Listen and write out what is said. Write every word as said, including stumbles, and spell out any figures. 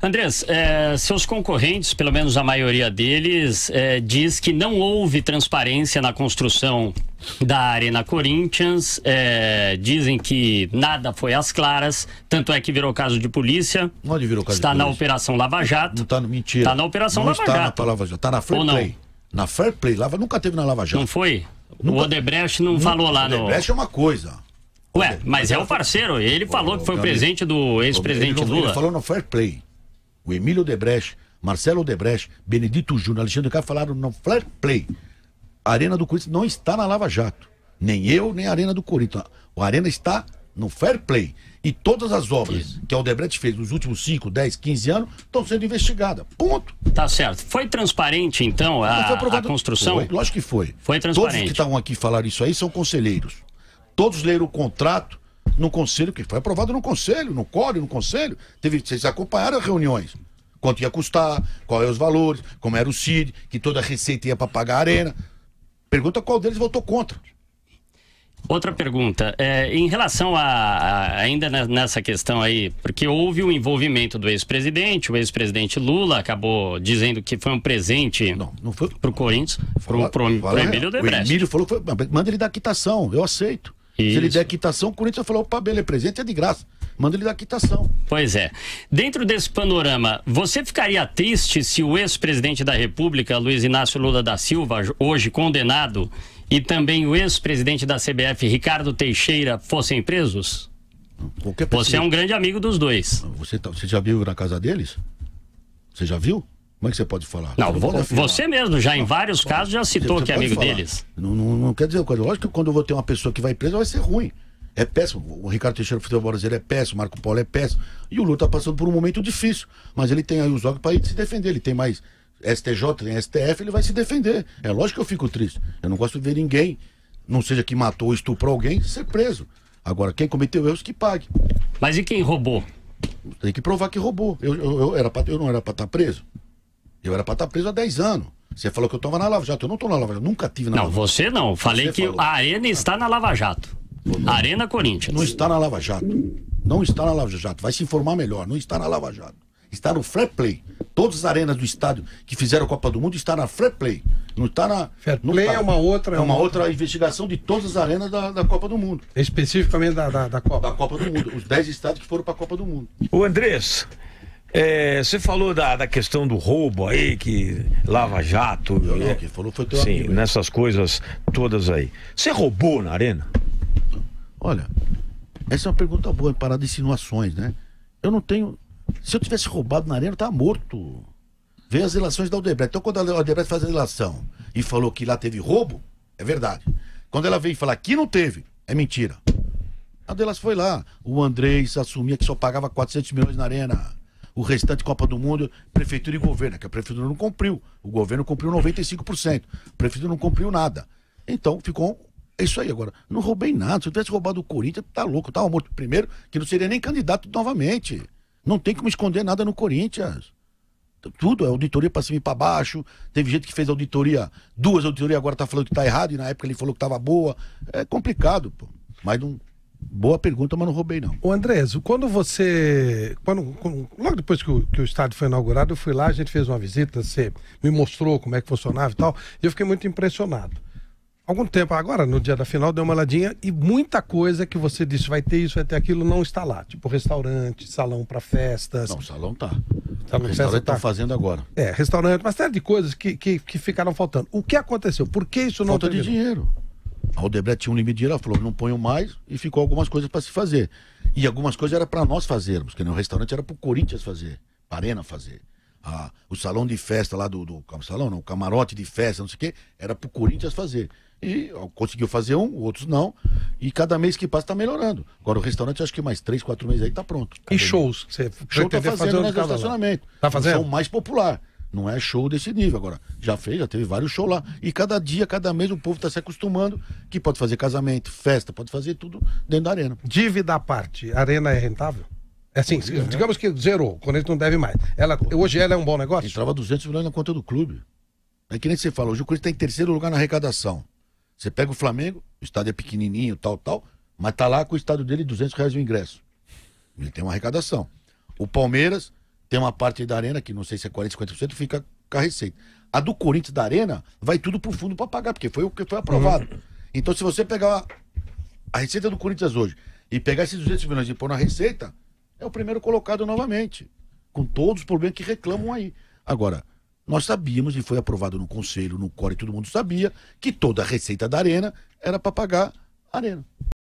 Andrés, é, seus concorrentes, pelo menos a maioria deles, é, diz que não houve transparência na construção da Arena Corinthians, é, dizem que nada foi às claras, tanto é que virou caso de polícia. Onde virou caso está de polícia? Na Operação Lava Jato. Não está no mentira. Está na Operação não Lava está Jato. Na Lava Jato. Está na Fair Ou Play. não? Na Fair Play. Lava nunca teve na Lava Jato. Não foi? Nunca... O Odebrecht não nunca... falou lá no... O Odebrecht é uma coisa. Ué, mas é o parceiro. Ele falou que foi o presente do ex-presidente Lula. Ele falou no Fair Play. O Emílio Odebrecht, Marcelo Odebrecht, Benedito Júnior, Alexandre Castro falaram no Fair Play. A Arena do Corinthians não está na Lava Jato. Nem eu, nem a Arena do Corinthians. A Arena está no Fair Play. E todas as obras Isso. que a Odebrecht fez nos últimos cinco, dez, quinze anos estão sendo investigadas. Ponto. Tá certo. Foi transparente, então, a, a construção? Foi, lógico que foi. Foi transparente. Todos que estavam aqui falar isso aí são conselheiros. Todos leram o contrato no conselho, que foi aprovado no conselho, no código, no conselho. Teve, vocês acompanharam as reuniões. Quanto ia custar, qual é os valores, como era o C I D, que toda a receita ia para pagar a Arena. Pergunta qual deles votou contra. Outra pergunta, é, em relação a, a ainda nessa questão aí, porque houve o envolvimento do ex-presidente, o ex-presidente Lula acabou dizendo que foi um presente não, não foi pro Corinthians, pro, pro, pro Emílio Odebrecht. O Emílio falou, foi, manda ele dar quitação, eu aceito. Isso. Se ele der quitação, o Corinthians falou, opa, beleza, presente é de graça. Manda ele dar quitação. Pois é. Dentro desse panorama, você ficaria triste se o ex-presidente da República, Luiz Inácio Lula da Silva, hoje condenado, e também o ex-presidente da C B F, Ricardo Teixeira, fossem presos? Você é um grande amigo dos dois. Você, tá, você já viu na casa deles? Você já viu? Como é que você pode falar? Não, vo você mesmo, já não, em vários não, casos, já citou que é amigo falar. deles. Não, não, não quer dizer coisa. Lógico que quando eu vou ter uma pessoa que vai presa, vai ser ruim. É péssimo. O Ricardo Teixeira do futebol brasileiro é péssimo, o Marco Paulo é péssimo. E o Lula está passando por um momento difícil. Mas ele tem aí os órgãos para ir se defender. Ele tem mais S T J, tem S T F, ele vai se defender. É lógico que eu fico triste. Eu não gosto de ver ninguém, não seja que matou ou estuprou alguém, ser preso. Agora, quem cometeu erros, que pague. Mas e quem roubou? Tem que provar que roubou. Eu, eu, eu, era pra, eu não era para estar preso. Eu era para estar preso há dez anos. Você falou que eu estava na Lava Jato. Eu não estou na Lava Jato. Nunca tive na não, Lava Jato. Você não. Falei você que falou. A Arena está na Lava Jato. Não. Arena Corinthians. Não está na Lava Jato. Não está na Lava Jato. Vai se informar melhor. Não está na Lava Jato. Está no Fair Play. Todas as arenas do estádio que fizeram a Copa do Mundo estão na Fair Play. Não está na... Fair Play é uma outra... É uma outra, outra investigação de todas as arenas da, da Copa do Mundo. Especificamente da, da, da Copa. Da Copa do Mundo. Os dez estádios que foram para a Copa do Mundo. O Andrés... É, você falou da, da questão do roubo aí, que Lava Jato. Eu não, é, quem falou foi teu sim, amigo, nessas coisas todas aí. Você roubou na Arena? Olha, essa é uma pergunta boa, parar de insinuações, né? Eu não tenho. Se eu tivesse roubado na Arena, eu tava morto. Veio as relações da Odebrecht. Então, quando a Odebrecht faz a relação e falou que lá teve roubo, é verdade. Quando ela veio falar que não teve, é mentira. A delas foi lá. O Andrés assumia que só pagava quatrocentos milhões na Arena. O restante Copa do Mundo, prefeitura e governo, que a prefeitura não cumpriu. O governo cumpriu noventa e cinco por cento. A prefeitura não cumpriu nada. Então, ficou... É isso aí agora. Não roubei nada. Se eu tivesse roubado o Corinthians, tá louco. Eu tava morto primeiro, que não seria nem candidato novamente. Não tem como esconder nada no Corinthians. Tudo, é auditoria pra cima e pra baixo. Teve gente que fez auditoria, duas auditorias, agora tá falando que tá errado, e na época ele falou que tava boa. É complicado, pô. Mas não... Boa pergunta, mas não roubei, não. Ô Andrés, quando você... Quando, quando, logo depois que o, que o estádio foi inaugurado, eu fui lá, a gente fez uma visita, você me mostrou como é que funcionava e tal, e eu fiquei muito impressionado. Algum tempo, agora, no dia da final, deu uma olhadinha e muita coisa que você disse, vai ter isso, vai ter aquilo, não está lá. Tipo restaurante, salão para festas. Não, salão tá. Salão o restaurante tá fazendo agora. É, restaurante, uma série de coisas que, que, que ficaram faltando. O que aconteceu? Por que isso não... Falta de dinheiro. A Odebrecht tinha um limite de dinheiro, ela falou, não ponho mais, e ficou algumas coisas para se fazer. E algumas coisas era para nós fazermos, porque no restaurante era para o Corinthians fazer, para a Arena fazer. Ah, o salão de festa lá do, do salão, não, o camarote de festa, não sei o quê, era para o Corinthians fazer. E ó, conseguiu fazer um, outros não, e cada mês que passa está melhorando. Agora o restaurante, acho que mais três, quatro meses aí está pronto. E shows? Você show está fazendo no estacionamento. Tá fazendo? Um show mais popular. Não é show desse nível. Agora, já fez, já teve vários shows lá. E cada dia, cada mês, o povo está se acostumando que pode fazer casamento, festa, pode fazer tudo dentro da Arena. Dívida à parte, a Arena é rentável? É assim, Pô, digamos que zerou, quando a gente não deve mais. Ela, hoje ela é um bom negócio? Entrava duzentos milhões na conta do clube. É que nem você fala, hoje o Corinthians está em terceiro lugar na arrecadação. Você pega o Flamengo, o estádio é pequenininho, tal, tal, mas tá lá com o estádio dele duzentos reais o ingresso. Ele tem uma arrecadação. O Palmeiras tem uma parte da Arena, que não sei se é quarenta, cinquenta por cento, fica com a receita. A do Corinthians da Arena vai tudo pro fundo para pagar, porque foi o que foi aprovado. Uhum. Então, se você pegar a, a receita do Corinthians hoje e pegar esses duzentos milhões e pôr na receita, é o primeiro colocado novamente, com todos os problemas que reclamam aí. Agora, nós sabíamos, e foi aprovado no Conselho, no C O R, e todo mundo sabia, que toda a receita da Arena era para pagar a Arena.